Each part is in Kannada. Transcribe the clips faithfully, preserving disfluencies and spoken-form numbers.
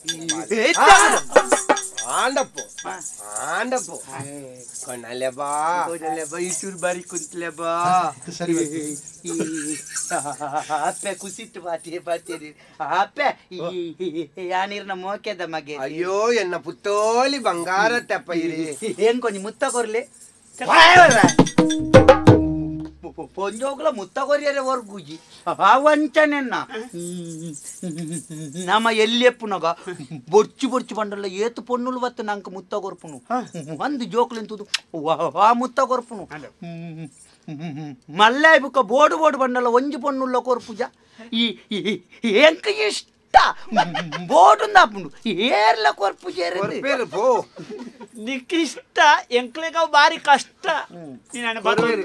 ಆಂಡಪ್ಪು ಆಂಡಪ್ಪು ಕೊಣ್ಣಲೆ ಬಾ ಕೊಣ್ಣಲೆ ಬಾ ಇಷ್ಟೂರು ಬಾರಿ ಕುಂತಲೆ ಬಾ ಅಪ್ಪೆ ಕುಸಿಟ್ಟು ಬಾತಿ ಬಾತೀರಿ ಅಪ್ಪೆ ಯಾನೀರ್ನ ಮೋಕೆದ ಮಗೆ ಅಯ್ಯೋ ಎನ್ನ ಪುತ್ತೋಲಿ ಬಂಗಾರ ತೆಪ್ಪ ಇರಿ ಏನ್ ಕೊಂಚ ಮುತ್ತ ಕೊರ್ಲಿ ಪೊಂಜೋಗ್ಲ ಮುತ್ತ ಕೊರಿಯರೆ ವರ್ಗುಜಿ ಅವಂಚನೆನ್ನ ನಮ್ಮ ಎಲ್ಲಿಯಪ್ಪುನಗ ಬೊರ್ಚು ಬೊರ್ಚು ಬಂಡಲ್ಲ ಏತು ಪೊನ್ನುಲು ಬತ್ತ ನಂಕ ಮುತ್ತ ಕೊರ್ಪುನು ಒಂದು ಜೋಕ್ಲೆಂತುದು ಆ ಮುತ್ತ ಕೊರ್ಪುನು ಮಲ್ಲಾಯ್ ಬುಕ್ಕ ಬೋಡು ಬೋಡು ಬಂಡಲ್ಲ ಒಂಜಿ ಪೊನ್ನುಲ್ಲ ಕೊರ್ಪುಜ ಈ ಎಂಕ ಇಷ್ಟ ಬೋಡು ನಾಪುಂಡು ಏರ್ಲ ಕೊರ್ಪು ಕೊರ್ಪೇರು ಪೋ ನಿಕ್ಕಿಷ್ಟ ಎಂಕ್ಲೆಗ ಬಾರಿ ಕಷ್ಟ ನೀನು ಬರೋದು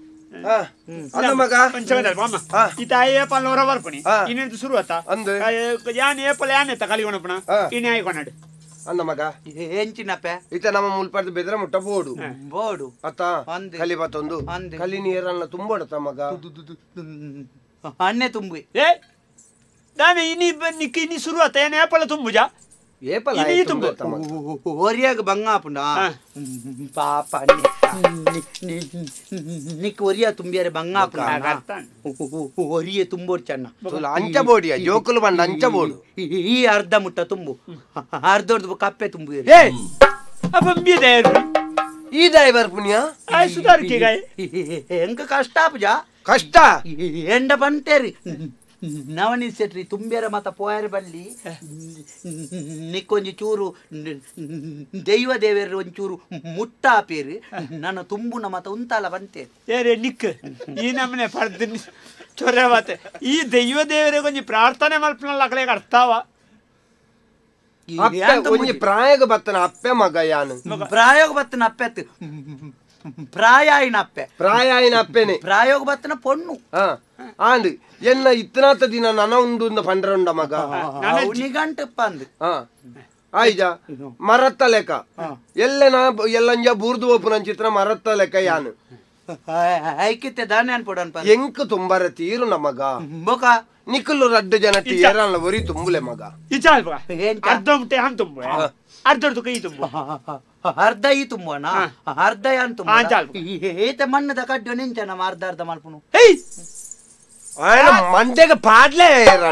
ಮಗ ಈತ ಏಪಲ್ ಹೊರ ಬರ್ಪಣಿ ಇನ್ನೆಂದು ಶುರು ಆತ ಯಾನ್ ಏಪಲ್ ಯಾನ್ ಎತ್ತ ಕಲಿ ಕೊಣಪಣ ಇನ್ನು ಆಯ್ ಕೊನಾಡು ಅಂದ ಮಗ ಎಂಚಿನಪ್ಪ ಈತ ನಮ್ಮ ಮುಲ್ಪರ್ದು ಬೆದ್ರ ಮುಟ್ಟ ಬೋಡು ಬೋಡು ಅತ್ತ ಕಲಿ ಬತ್ತೊಂದು ಕಲಿ ನೀರನ್ನ ತುಂಬೋಡತ್ತ ಮಗ ಅನ್ನೆ ತುಂಬಿ ಏ ನಾನು ಇನ್ನಿ ನಿಕ್ಕಿ ಇನ್ನಿ ಶುರು ಆತ ಏನ್ ಏಪಲ್ ತುಂಬುಜ ಏಪಲ್ ಒರಿಯಾಗ ಬಂಗಾಪುಂಡ ಪಾಪ ನಿಕ್ ಒರಿಯ ತುಂಬಿಯಾರೆ ಬಂಗಾಪುಂಡ ಒರಿಯ ತುಂಬೋಡ್ ಚೆನ್ನ ಅಂಚ ಬೋಡಿಯ ಜೋಕುಲು ಬಂಡ ಅಂಚ ಬೋಡು ಈ ಅರ್ಧ ಮುಟ್ಟ ತುಂಬು ಅರ್ಧರ್ದು ಕಪ್ಪೆ ತುಂಬು ಈ ಡ್ರೈವರ್ ಪುಣ್ಯ ಸುಧಾರಿಕೆ ಎಂಕ ಕಷ್ಟ ಪೂಜ ಕಷ್ಟ ಎಂಡ ಬಂತೇರಿ ನವನಿ ಸೆಟ್ರಿ ತುಂಬ್ಯಾರ ಮತ ಪೋಯರ್ ಬಲ್ಲಿ ನಿಕ್ಕೊಂಜಿ ಚೂರು ದೈವ ದೇವರ ಒಂಚೂರು ಮುಟ್ಟಾಪೇರಿ ನನ್ನ ತುಂಬುನ ಮತ ಉಂತಾಲ ಬಂತೆ ಏರೇ ನಿಕ್ ಈ ನಮ್ಮನೆ ಪಡ್ದು ಚೊರೆ ಮಾತೆ ಈ ದೈವ ದೇವರೇ ಕೊಂಚ ಪ್ರಾರ್ಥನೆ ಮಲ್ಪನಲ್ಲ ಅಕಲೆ ಅರ್ಥವ ಒಂಜಿ ಪ್ರಾಯಗ ಬತ್ತನ ಅಪ್ಪೆ ಮಗ ಯಾನು ಪ್ರಾಯೋಗ ಬತ್ತನ ಅಪ್ಪೆತ್ ಪ್ರಾಯ ಆಯ್ನ ಅಪ್ಪೆ ಪ್ರಾಯ ಆಯ್ನ ಅಪ್ಪೆನೆ ಪ್ರಾಯೋಗ ಬತ್ತನ ಪೊಣ್ಣು ಆಂಡ್ ಎನ್ನ ಇತ್ತನಾತ ದಿನ ನನ ಉಂಡು ಪಂಡ್ರ ಉಂಡ ಮಗ ನಿಗಂಟಪ್ಪ ಅಂದ್ ಆಯ್ಜ ಮರತ್ತ ಲೆಕ್ಕ ಎಲ್ಲನ ಎಲ್ಲಂಜ ಬೂರ್ದು ಒಪ್ಪುನ ಚಿತ್ರ ಮರತ್ತ ಲೆಕ್ಕ ಯಾನು ಐಕಿತ್ತೆ ದಾನೆ ಅನ್ಪೊಡನ್ ಎಂಕ್ ತುಂಬರ ತೀರು ನಮಗ ಬೊಕ ನಿಕ್ಕಲು ರಡ್ಡು ಜನ ಟೀರಲ್ಲ ಒರಿ ತುಂಬುಲೆ ಮಗ ಇಚಾಲ್ ಅರ್ಧ ಮುಟ್ಟೆ ಹಾನ್ ತುಂಬ ಅರ್ಧರ್ದು ಕೈ ತುಂಬ ಅರ್ಧ ಈ ತುಂಬನ ಅರ್ಧ ಯಾನ್ ತುಂಬ ಏತ ಮಣ್ಣದ ಕಡ್ಡು ನಿಂಚ ನಮ್ಮ ಅರ್ಧ ಅರ್ಧ ಮಲ್ಪುನು ಮಂಡೆಗೆ ಪಾಡ್ಲೇ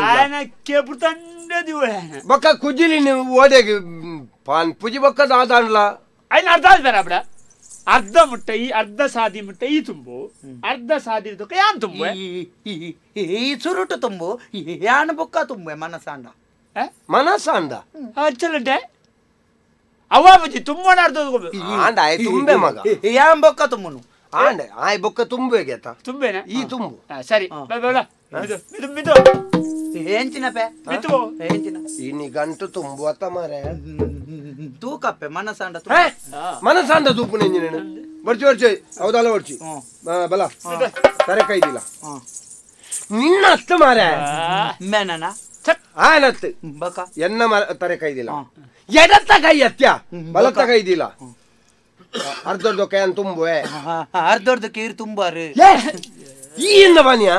ಬೊಕ್ಕ ಕುಜಿಲಿ ನೀವು ಓಡೆಗೆ ಪಾನ್ ಪುಜಿ ಬೊಕ್ಕ ದಾದಾನ್ಲ ಐನ್ ಅರ್ಧ ಬೇಡ ಬಿಡ ಅರ್ಧ ಮುಟ್ಟ ಈ ಅರ್ಧ ಸಾದಿ ಮುಟ್ಟ ಈ ತುಂಬು ಅರ್ಧ ಸಾದಿ ಯಾನ್ ತುಂಬು ಈ ಸುರುಟು ತುಂಬು ಯಾನ್ ಬೊಕ್ಕ ತುಂಬೆ ಮನಸಾಂಡ ಮನಸಾಂಡ ಅಚ್ಚಲಂಟೆ ಅವ್ವ ಬಜ್ಜಿ ತುಂಬೋಣ ಅರ್ಧ ಆಂಡ ಆಯ್ ತುಂಬೆ ಮಗ ಯಾನ್ ಬೊಕ್ಕ ತುಂಬುನು ಆಂಡೆ ಆಯ್ ಬೊಕ್ಕ ತುಂಬೆ ಗೆತ ತುಂಬೆನಾ ಈ ತುಂಬು ಸರಿ ಮಿದು ಮಿದು ಏಂಚಿನಪೆ ಮಿದು ಏಂಚಿನ ಈ ನಿಗಂಟು ತುಂಬುವತ್ತ ಮರೆ ತೂಕಪ್ಪೆ ಮನಸಾಂಡ ಮನಸಾಂಡ ತೂಪು ನೆಂಜಿನ ಬರ್ಚಿ ಬರ್ಚಿ ಹೌದಲ್ಲ ಬರ್ಚಿ ಬಲ ತರೆ ಕೈದಿಲ್ಲ ನಿನ್ನ ಅಷ್ಟ ಮಾರೆ ಮೇನನ ಆನತ್ ಬಕ ಎನ್ನ ತರೆ ಕೈದಿಲ್ಲ ಎಡತ್ತ ಕೈ ಅತ್ಯ ಬಲತ್ತ ಕೈದಿಲ್ಲ ಅರ್ಧರ್ದು ಕೈ ಅಂತ ತುಂಬುವೆ ಅರ್ಧರ್ದು ಕೀರ್ ತುಂಬಾರು ಈ ಇಂದ ಬನ್ಯ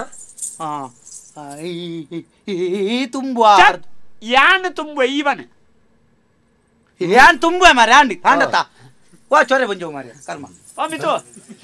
ಈ ತುಂಬುವ ಯಾನ್ ತುಂಬುವ ಈವನ್ ಯಾನ್ ತುಂಬುವ ಮಾರೆ ಆಂಡಿ ಆಂಡತ ವಾ ಚೊರೆ ಬಂಜೋ ಮಾರೆ ಕರ್ಮ ವಾ ಮಿತು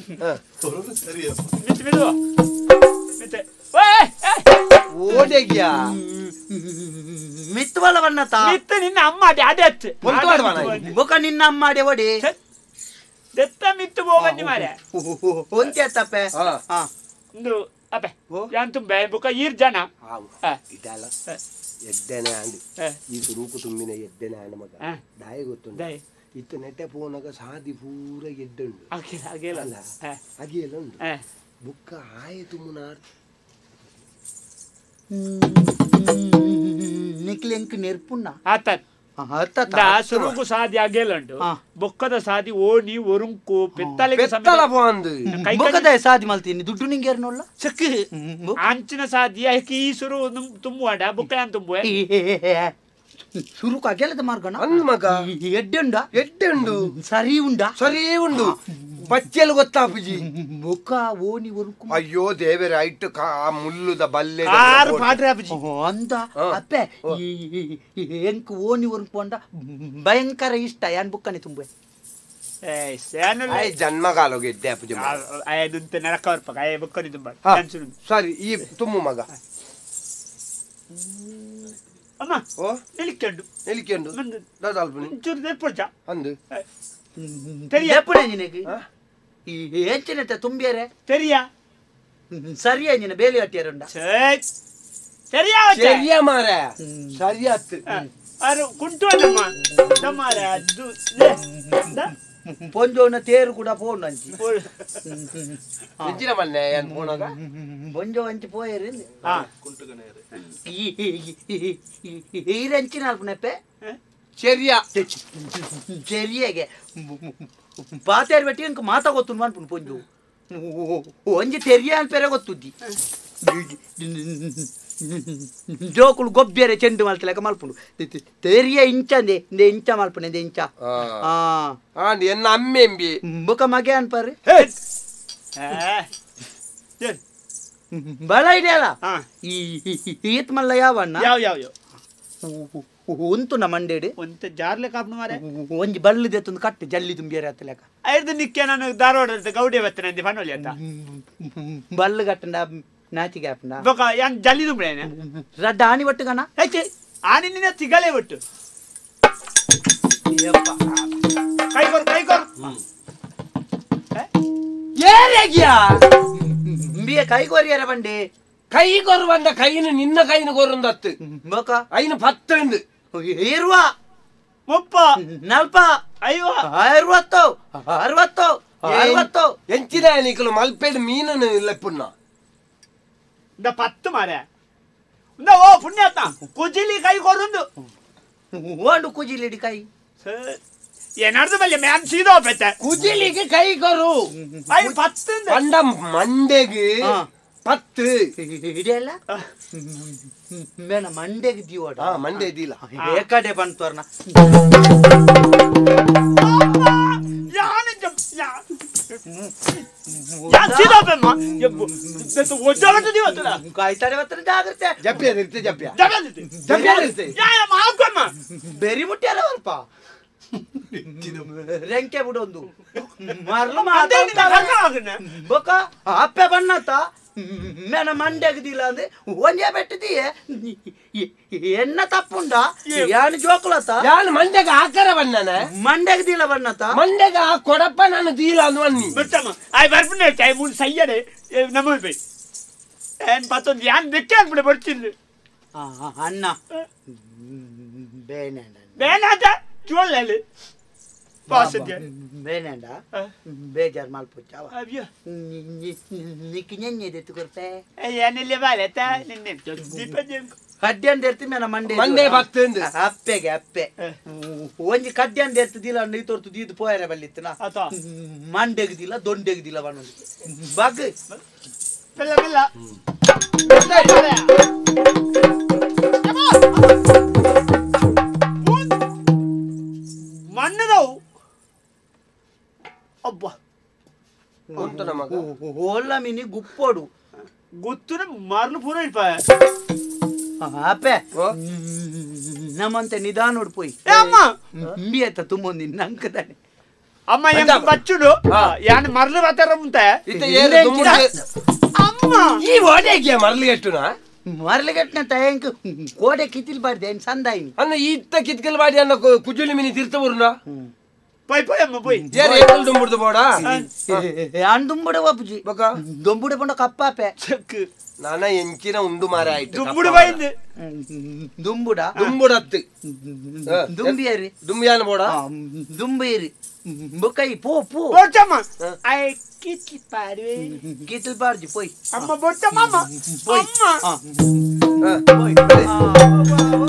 ಮಿತು ಮಿತು ಮಿತೆ ಓಡೆಗ್ಯ ಮಿತ್ತುವಲ್ಲ ಬನ್ನತ ಮಿತ್ತು ನಿನ್ನ ಅಮ್ಮ ಅಡಿ ಅಡೆ ಅಚ್ಚು ಬೊಕ ನಿನ್ನ ಅಮ್ಮ ಅಡೆ ಒಡಿ ದೆತ್ತ ಮಿತ್ತು ಬೋಗನ್ನಿ ಮಾರೆ ಒಂತೆ ತಪ್ಪೆ ಒಂದು ಅಪ್ಪೆ ಯಾನ್ ತುಂಬೆ ಬೊಕ ಈರ್ ಜನ ಇದಲ್ಲ ಎಡ್ಡೆನೆ ಆಂಡಿ ಈ ತುರುಕು ತುಂಬಿನ ಎಡ್ಡೆನೆ ಆಂಡ ಮಗ ದಾಯ ಗೊತ್ತುಂಟು ಇತ್ತು ನೆಟ್ಟೆ ಪೋನಾಗ ಸಾದಿ ಪೂರ ಎಡ್ಡುಂಡು ಅಲ್ಲ ಅಗಿಯಲ್ಲ ಉಂಟು ಬುಕ್ಕ ಆಯೆ ತುಂಬುನ ನಿಕ್ಲೆಂಕ್ ನೆರ್ಪುಣ್ಣ ಆತ ಸುರುಕು ಸಾದಿ ಆಗೇಲಂಡು ಬೊಕ್ಕದ ಸಾದಿ ಓಣಿ ಒರುಂಕು ಪೆತ್ತಲಿಗೆ ಪೆತ್ತಲ ಪೋಂದು ಬೊಕ್ಕದ ಸಾದಿ ಮಲ್ತೀನಿ ದುಡ್ಡು ನಿಂಗೆ ಏರ್ನೋಲ್ಲ ಸಕ್ಕಿ ಅಂಚಿನ ಸಾದಿ ಯಾಕೆ ಈ ಸುರು ತುಂಬುವಾಡ ಬೊಕ್ಕ ಯಾನ್ ತುಂಬುವೆ ಸುರುಕು ಅಗೆಲದ ಮಾರ್ಗಣ ಅನ್ ಮಗ ಎಡ್ಡೆ ಉಂಡ ಎಡ್ಡೆ ಉಂಡು ಸರಿ ಉಂಡ ಸರಿ ಉಂಡು ಪಚ್ಚೆಲ್ ಗೊತ್ತಾ ಅಪ್ಪುಜಿ ಮುಖ ಓನಿ ಉರುಕು ಅಯ್ಯೋ ದೇವರ ಐಟ್ ಆ ಮುಳ್ಳುದ ಬಲ್ಲೆ ಆರು ಪಾಟ್ರೆ ಅಪ್ಪುಜಿ ಅಂದ ಅಪ್ಪೆ ಎಂಕ್ ಓನಿ ಉರುಕೊಂಡ ಭಯಂಕರ ಇಷ್ಟ ಯಾನ್ ಬುಕ್ಕನೆ ತುಂಬೆ ಜನ್ಮಗಾಲ ಗೆದ್ದೆ ಅಪ್ಪುಜಿ ಅದಂತ ನರಕ ಬರ್ಪಕ ಅಯ್ಯ ಬುಕ್ಕನೆ ತುಂಬ ಸರಿ ಈ ತುಂಬು ಮಗ ಅಮ್ಮ ಓ ಎಲಿಕೆಂಡು ಎಲಿಕೆಂಡು ದಾದಾಲ್ಪುನಿ ಚೂರು ನೆರ್ಪೊಳ್ಚ ಅಂದು ಎಪ್ಪಡೆ ನಿನಗೆ ಈ ಹೆಚ್ಚಿನತೆ ತುಂಬಿಯರೆ ತೆರಿಯಾ ಸರಿಯಾ ನಿನ್ನ ಬೇಲಿ ಹಟ್ಟಿಯರುಂಡ ತೆರಿಯಾ ಸರಿಯ ಮಾರ ಸರಿಯಾತ್ ಅರು ಕುಂಟು ನಮ್ಮ ನಮ್ಮರ ಅದು ಪೊಂಜೋನ ತೇರು ಕೂಡ ಪೋಂಡು ಅಂಚಿ ಹೆಚ್ಚಿನ ಮನ್ನೆ ಏನ್ ಪೋಣಾಗ ಪೊಂಜೋ ಅಂಚಿ ಪೋಯರಿ ಈರಂಚಿನ ಅಲ್ಪನೆಪ್ಪೆ ചെറിയ ചെറിയಗೆ ಪಾತೇರ್ ಬೆಟ್ಟಿ ಅಂಕ ಮಾತಾ ಗೊತ್ತು ಅನ್ಪುನ್ ಪೊಂಜು ಒಂಜಿ ತೆರಿಯ ಅನ್ಪೇರೆ ಗೊತ್ತುದ್ದಿ ಜೋಕುಳು ಗೊಬ್ಬೆರೆ ಚೆಂಡು ಮಲ್ತಲೆಕ ಮಲ್ಪುಂಡು ತೆರಿಯ ಇಂಚಂದೆ ಇಂದೆ ಇಂಚ ಮಲ್ಪುನೆ ಇಂದೆ ಇಂಚ ಆ ಎನ್ನ ಅಮ್ಮೆ ಎಂಬಿ ಬುಕ ಮಗೆ ಅನ್ಪಾರಿ ಬಳ ಇದೆಯಲ್ಲ ಈ ಈತ್ ಮಲ್ಲ ಯಾವಣ್ಣ ಯಾವ ಯಾವ ಯಾವ ಉಂತು ನ ಮಂಡೇಡಿ ಒಂತ ಜಾರ್ಲೆ ಕಾಪ್ನ ಮಾರೆ ಒಂಜಿ ಬಳ್ಳಿದೆ ಒಂದು ಕಟ್ಟು ಜಲ್ಲಿ ತುಂಬಿಯರೆ ಹತ್ತಲೆಕ ಐದು ನಿಕ್ಕೆ ನಾನು ಧಾರವಾಡ ಗೌಡಿ ಬತ್ತನೆ ಫನೋಲಿ ಅಂತ ಬಳ್ಳು ಕಟ್ಟಂಡ ನಾಚಿಗೆ ಹಾಪಂಡ ಬೊಕ ಯಾನ್ ಜಲ್ಲಿ ತುಂಬಿಡೇನೆ ರಡ್ಡ ಆನಿ ಒಟ್ಟು ಕಣ ಹೆಚ್ಚೆ ಆನಿ ನಿನ್ನ ತಿಗಲೇ ಒಟ್ಟು ಕೈ ಕೊರು ಕೈ ಕೊರು ಏರೆಗಿಯಾ ಬಿಯ ಕೈ ಕೊರಿಯರ ಬಂಡಿ ಕೈ ಕೊರು ಬಂದ ಕೈನು ನಿನ್ನ ಕೈನು ಕೊರುಂದತ್ತು ಬೊಕ ಐನು ಪತ್ತೊಂದು ಇರುವ ಮುಪ್ಪ ನಲ್ಪ ಐವ ಅರವತ್ತು ಅರವತ್ತು ಅರವತ್ತು ಎಂಚಿನ ನಿಕಲು ಮಲ್ಪೇಡು ಮೀನನ್ನು ಲೆಪ್ಪುನ್ನ ದ ಪತ್ತು ಮಾರೆ ಉಂದ ಓ ಪುಣ್ಯಾತ್ಮ ಕುಜಿಲಿ ಕೈ ಕೊರುಂದು ಓಂಡು ಕುಜಿಲಿಡಿ ಕೈ ಏನಾರ್ದು ಬಲ್ಲೆ ಮ್ಯಾನ್ ಸೀದೋ ಪೆತ್ತೆ ಕುಜಿಲಿಗೆ ಕೈ ಕೊರು ಐ ಪತ್ತು ಪಂಡ ಮಂಡೆಗೆ ಪತ್ತು ಇದೆಲ್ಲ ಮೇನ ಮಂಡೆಗೆ ದೀವಡ ಹಾ ಮಂಡೆ ಇದಿಲ್ಲ ಏಕಡೆ ಬಂತೋರ್ನ ಯಾನೆ ಜಪ್ ಯಾ ಯಾ ಸೀದೋ ಪೆಮ್ಮ ದೆತ ಒಜ್ಜಾಗಟ್ಟು ದಿವತ್ತಲ್ಲ ಕಾಯ್ತಾರೆ ವತ್ರ ಜಾಗ್ರತೆ ಜಪ್ಪಿಯ ಇರ್ತೆ ಜಪ್ಪಿಯ ಜಪ್ಪಿಯ ಜಪ್ಪಿಯ ಇರ್ತೆ ಯಾ ಯಾ ಮಾಕೊಮ್ಮ ಬೆರಿ ಮುಟ್ಟಿಯಲ್ಲ ವರ್ಪ ರೆಂಕೆ ಬಿಡೊಂದು ಮರ್ಲು ಮಾತಾಡ್ತಾನೆ ಬೊಕ ಅಪ್ಪೆ ಬಣ್ಣತ ಮೇನ ಮಂಡೆಗದಿಲ್ಲ ಅಂದ್ರೆ ಒಂಜೆ ಬೆಟ್ಟದಿಯೇ ಎನ್ನ ತಪ್ಪುಂಡ ಯಾನು ಜೋಕುಲತ ಯಾನು ಮಂಡೆಗ ಆಕಾರ ಬಣ್ಣನ ಮಂಡೆಗದಿಲ್ಲ ಬಣ್ಣತ ಮಂಡೆಗ ಕೊಡಪ್ಪ ನಾನು ದೀಲ ಅನ್ವನ್ನಿ ಬಿಟ್ಟಮ್ಮ ಆಯ್ ಬರ್ಪುನೆ ಕೈ ಮುನ್ ಸಯ್ಯಡೆ ನಮ್ಮಲ್ ಬೈ ಏನ್ ಪತ್ತೊಂದು ಯಾನ್ ಬೆಕ್ಕೆ ಆಗ್ಬಿಡೆ ಬರ್ತಿಲ್ಲ ಅಣ್ಣ ಬೇನೆಂಡ ಬೇನಾಟ ಚೋಳಲ್ಲಿ ಪಾಸದ್ಯ ಬೇನೆಂಡ ಬೇಜಾರ್ ಮಲ್ಪುಚ್ಚಾವ ಅಯ್ಯೋ ನಿಕ್ಕಿ ನೆನ್ನೆ ಕೊರ್ತೆ ಏನಿಲ್ಲ ಬಾಲೆತ ನಿನ್ನೆ ದೀಪಜೆ ಕಡ್ಡಿ ಅಂತ ಇರ್ತಿ ಮೇನ ಮಂಡೆ ಮಂಡೆ ಭಕ್ತಂದು ಅಪ್ಪೆಗೆ ಅಪ್ಪೆ ಒಂಜಿ ಕಡ್ಡಿ ಅಂತ ಇರ್ತದಿಲ್ಲ ನೀ ತೋರ್ತು ದೀದು ಪೋಯರೆ ಬಲ್ಲಿತ್ತನ ಮಂಡೆಗದಿಲ್ಲ ದೊಂಡೆಗದಿಲ್ಲ ಬಣ್ಣದು ಬಗ್ ಮೆಲ್ಲ ಮೆಲ್ಲ ಮಣ್ಣದವು ಅಬ್ಬ ಉಂಟು ನಮಗ ಓಲ್ಲ ಮಿನಿ ಗುಪ್ಪೋಡು ಗೊತ್ತು ಮಾರ್ಲು ಪೂರ ಇಪ್ಪ ಅಪ್ಪೆ ನಮ್ಮಂತೆ ನಿಧಾನ ನೋಡ್ಪೋಯ್ ಅಮ್ಮ ಇಂಬಿ ಆಯ್ತ ತುಂಬೊಂದು ನಂಕದಾನೆ ಅಮ್ಮ ಎಂತ ಬಚ್ಚುಡು ಯಾನ್ ಮರ್ಲು ಬತ್ತಾರ ಮುಂತೆ ಅಮ್ಮ ಈ ಓಡೆಗೆ ಮರ್ಲಿ ಎಷ್ಟುನಾ ಮರ್ಲಿಗಟ್ನ ತಯಂಕ್ ಕೋಡೆ ಕಿತಿಲ್ ಬಾರ್ದೆ ಏನ್ ಸಂದಾಯಿನಿ ಅನ್ನ ಇತ್ತ ಕಿತ್ಕಲ್ ಬಾಡಿ ಅನ್ನ ಕುಜುಲಿ ಮಿನಿ ತೀರ್ಥಪುರ್ನ ಪೈ ಪೈ ಅಮ್ಮ ಪೈ ಏರ್ ಏಕಲ್ ದುಂಬುಡ್ದು ಬೋಡ ಅನ್ ದುಂಬುಡೆ ಒಪ್ಪುಜಿ ಬಕ ದುಂಬುಡೆ ಬಂಡ ಕಪ್ಪಾಪೆ ಚೆಕ್ ನಾನ ಎಂಚಿನ ಉಂಡು ಮಾರ ಆಯ್ತು ದುಂಬುಡು ಬೈಂದು ದುಂಬುಡ ದುಂಬುಡತ್ತು ದುಂಬಿಯರಿ ದುಂಬಿಯಾನ ಬೋಡ ದುಂಬಿಯರಿ ಬೊಕೈ ಪೋ ಪೋ ಬೋಚಮ್ಮ ಐ ಕಿತ್ಲಿ ಪಾಡ್ವೆ ಕಿತಿಲ್ ಬಾರ್ಜಿ ಪೋಯ್ ಅಮ್ಮ ಬೋಚಮ್ಮ ಅಮ್ಮ ಪೋಯ್ ಅಮ್ಮ ಪೋಯ್